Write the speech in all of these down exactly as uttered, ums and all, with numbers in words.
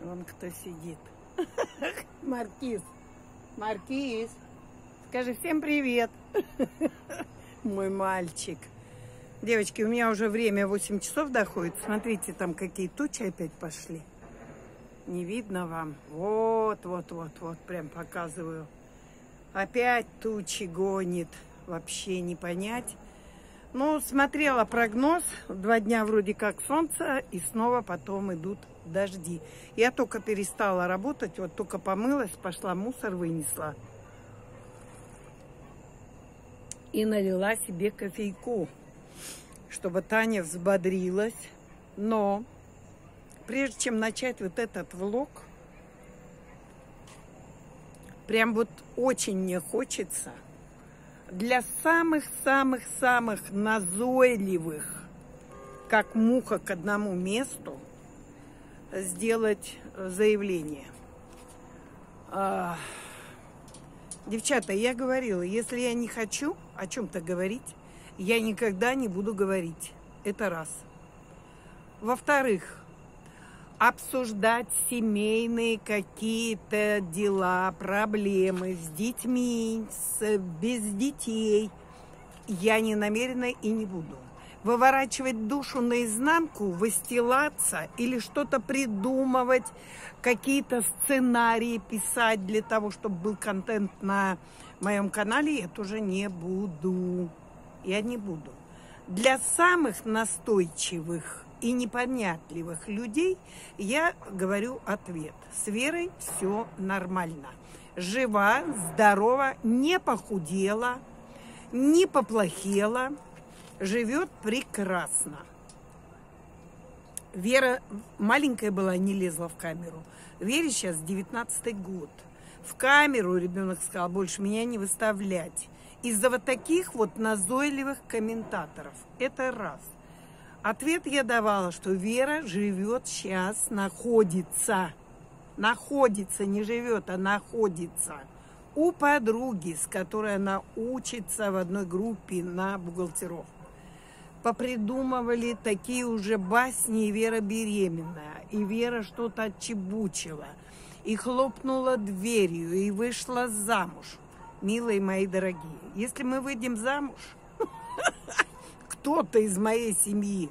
Вон кто сидит. Маркиз. Маркиз. Скажи всем привет. Мой мальчик. Девочки, у меня уже время восемь часов доходит. Смотрите, там какие тучи опять пошли. Не видно вам? Вот, вот, вот, вот. Прям показываю. Опять тучи гонит. Вообще не понять. Ну, смотрела прогноз. Два дня вроде как солнце. И снова потом идут дожди. Я только перестала работать. Вот только помылась, пошла мусор вынесла. И налила себе кофейку, чтобы Таня взбодрилась. Но прежде чем начать вот этот влог, прям вот очень мне хочется для самых-самых-самых назойливых, как муха к одному месту, сделать заявление. Девчата, я говорила, если я не хочу о чем-то говорить, я никогда не буду говорить. Это раз. Во-вторых, обсуждать семейные какие-то дела, проблемы с детьми, с, без детей я не намерена и не буду. Выворачивать душу наизнанку, выстилаться или что-то придумывать, какие-то сценарии писать для того, чтобы был контент на моем канале, я тоже не буду. Я не буду. Для самых настойчивых и непонятливых людей я говорю ответ. С Верой все нормально. Жива, здорова, не похудела, не поплохела. Живет прекрасно. Вера маленькая была, не лезла в камеру. Вере сейчас девятнадцатый год. В камеру ребенок сказал, больше меня не выставлять. Из-за вот таких вот назойливых комментаторов. Это раз. Ответ я давала, что Вера живет сейчас, находится. Находится, не живет, а находится. У подруги, с которой она учится в одной группе на бухгалтеров. Попридумывали такие уже басни, и Вера беременная, и Вера что-то отчебучила, и хлопнула дверью, и вышла замуж. Милые мои дорогие, если мы выйдем замуж, кто-то из моей семьи,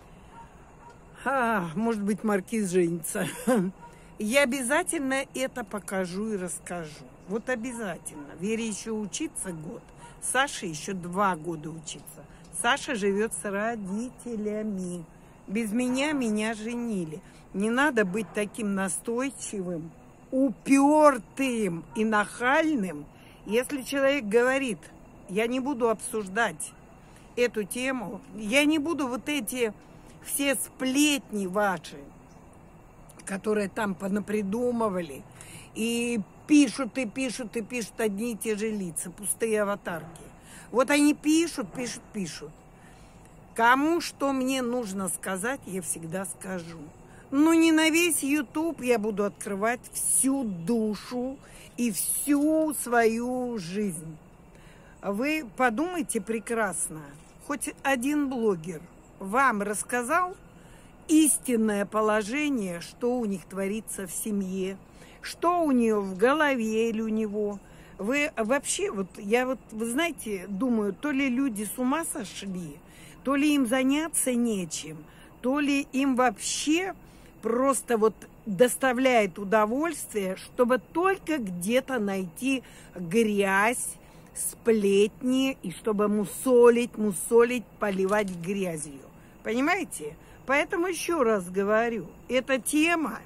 а, может быть, Маркиз женится, я обязательно это покажу и расскажу. Вот обязательно. Вере еще учиться год, Саше еще два года учиться. Саша живет с родителями. Без меня меня женили. Не надо быть таким настойчивым, упертым и нахальным. Если человек говорит, я не буду обсуждать эту тему, я не буду вот эти все сплетни ваши, которые там понапридумывали, и пишут, и пишут, и пишут одни и те же лица, пустые аватарки. Вот они пишут, пишут, пишут. Кому что мне нужно сказать, я всегда скажу. Но не на весь ютуб я буду открывать всю душу и всю свою жизнь. Вы подумайте прекрасно. Хоть один блогер вам рассказал истинное положение, что у них творится в семье, что у нее в голове или у него. Вы вообще, вот я вот, вы знаете, думаю, то ли люди с ума сошли, то ли им заняться нечем, то ли им вообще просто вот доставляет удовольствие, чтобы только где-то найти грязь, сплетни, и чтобы мусолить, мусолить, поливать грязью. Понимаете? Поэтому еще раз говорю, эта тема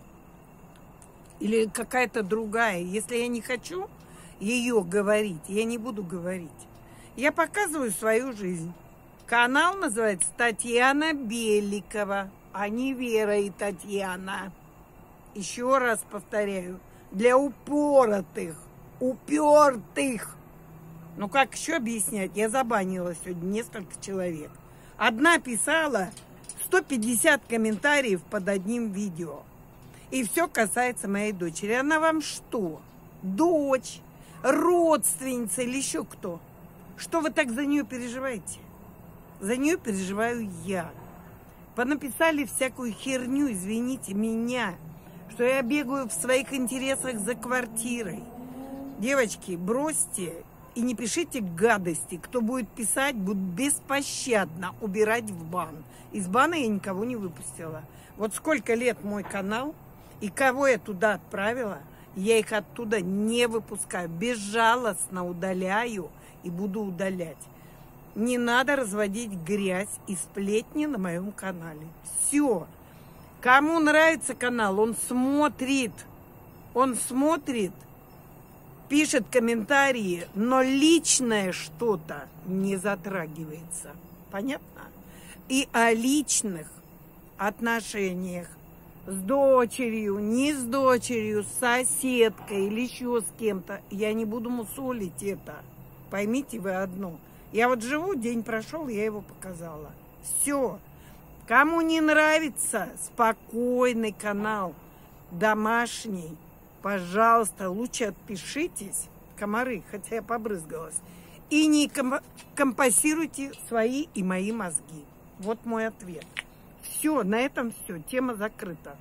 или какая-то другая, если я не хочу ее говорить, я не буду говорить. Я показываю свою жизнь. Канал называется Татьяна Беликова, а не Вера и Татьяна. Еще раз повторяю, для упоротых, упертых. Ну как еще объяснять? Я забанила сегодня несколько человек. Одна писала сто пятьдесят комментариев под одним видео. И все касается моей дочери. Она вам что? Дочь? Родственница или еще кто? Что вы так за нее переживаете? За нее переживаю я. Понаписали всякую херню, извините меня. что я бегаю в своих интересах за квартирой. Девочки, бросьте и не пишите гадости. Кто будет писать, будет беспощадно убирать в бан. Из бана я никого не выпустила. Вот сколько лет мой канал, и кого я туда отправила, я их оттуда не выпускаю. Безжалостно удаляю и буду удалять. Не надо разводить грязь и сплетни на моем канале. Все. Кому нравится канал, он смотрит. Он смотрит, пишет комментарии, но личное что-то не затрагивается. Понятно? И о личных отношениях с дочерью, не с дочерью, с соседкой или еще с кем-то я не буду мусолить это. Поймите вы одно. Я вот живу, день прошел, я его показала. Все. Кому не нравится спокойный канал, домашний, пожалуйста, лучше отпишитесь. Комары, хотя я побрызгалась. И не компасируйте свои и мои мозги. Вот мой ответ. Все, на этом все. Тема закрыта.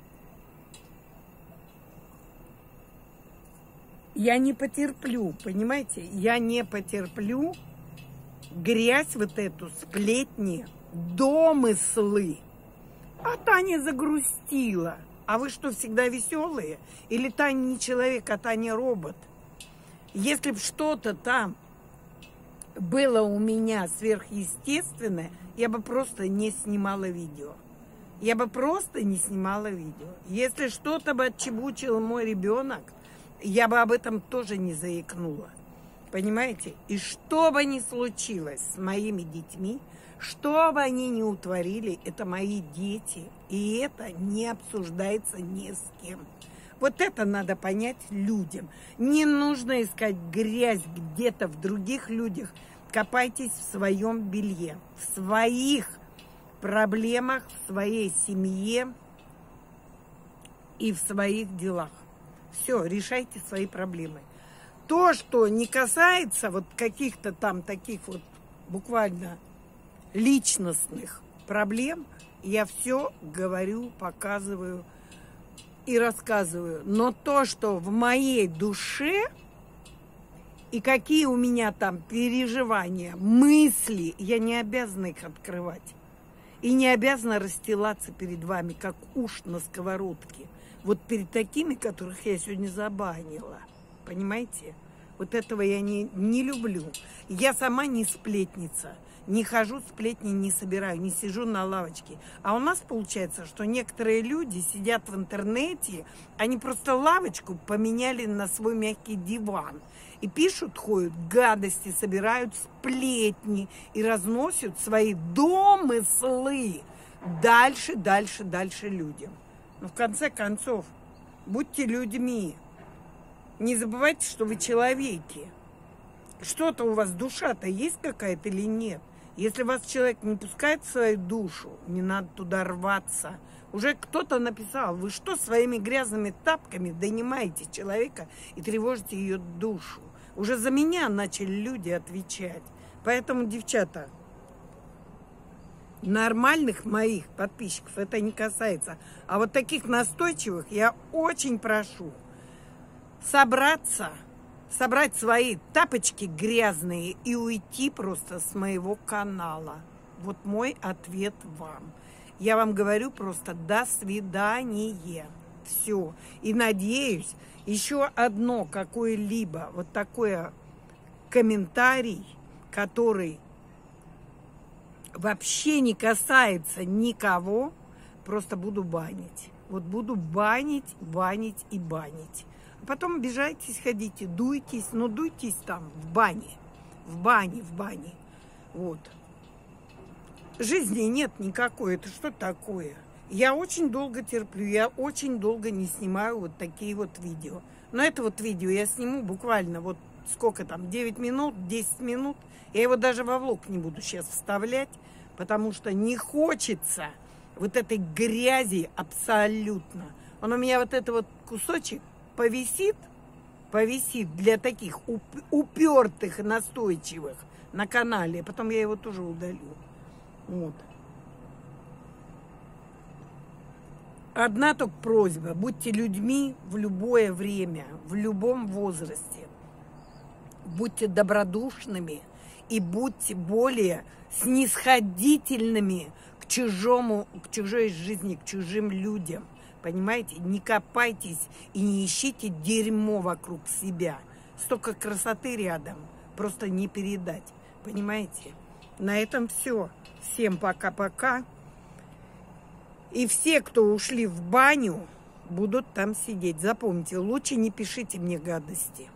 Я не потерплю, понимаете? Я не потерплю грязь вот эту, сплетни, домыслы. А Таня загрустила. А вы что, всегда веселые? Или Таня не человек, а Таня робот? Если бы что-то там было у меня сверхъестественное, я бы просто не снимала видео. Я бы просто не снимала видео. Если что-то бы отчебучил мой ребенок, я бы об этом тоже не заикнула. Понимаете? И что бы ни случилось с моими детьми, что бы они ни утворили, это мои дети. И это не обсуждается ни с кем. Вот это надо понять людям. Не нужно искать грязь где-то в других людях. Копайтесь в своем белье, в своих проблемах, в своей семье и в своих делах. Все, решайте свои проблемы. То, что не касается вот каких-то там таких вот буквально личностных проблем, я все говорю, показываю и рассказываю. Но то, что в моей душе и какие у меня там переживания, мысли, я не обязана их открывать. И не обязана расстилаться перед вами, как уж на сковородке. Вот перед такими, которых я сегодня забанила. Понимаете? Вот этого я не, не люблю. Я сама не сплетница. Не хожу, сплетни не собираю, не сижу на лавочке. А у нас получается, что некоторые люди сидят в интернете, они просто лавочку поменяли на свой мягкий диван. И пишут, ходят гадости, собирают сплетни и разносят свои домыслы дальше, дальше, дальше людям. Но в конце концов, будьте людьми. Не забывайте, что вы человеки. Что-то у вас, душа-то есть какая-то или нет? Если вас человек не пускает в свою душу, не надо туда рваться. Уже кто-то написал, вы что своими грязными тапками донимаете человека и тревожите ее душу. Уже за меня начали люди отвечать. Поэтому, девчата, нормальных моих подписчиков это не касается. А вот таких настойчивых я очень прошу собраться, собрать свои тапочки грязные и уйти просто с моего канала. Вот мой ответ вам. Я вам говорю просто до свидания. Все. И надеюсь, еще одно какое-либо вот такое комментарий, который вообще не касается никого, просто буду банить. Вот буду банить, банить и банить. А потом обижайтесь, ходите, дуйтесь, но дуйтесь там, в бане. В бане, в бане. Вот. Жизни нет никакой. Это что такое? Я очень долго терплю, я очень долго не снимаю вот такие вот видео. Но это вот видео я сниму буквально вот сколько там, девять минут, десять минут. Я его даже во влог не буду сейчас вставлять, потому что не хочется вот этой грязи абсолютно. Он у меня вот этот вот кусочек повисит, повисит для таких уп упертых, настойчивых на канале. Потом я его тоже удалю. Вот. Одна только просьба. Будьте людьми в любое время, в любом возрасте. Будьте добродушными и будьте более снисходительными к чужому, к чужой жизни, к чужим людям. Понимаете? Не копайтесь и не ищите дерьмо вокруг себя. Столько красоты рядом. Просто не передать. Понимаете? На этом все. Всем пока-пока. И все, кто ушли в баню, будут там сидеть. Запомните, лучше не пишите мне гадости.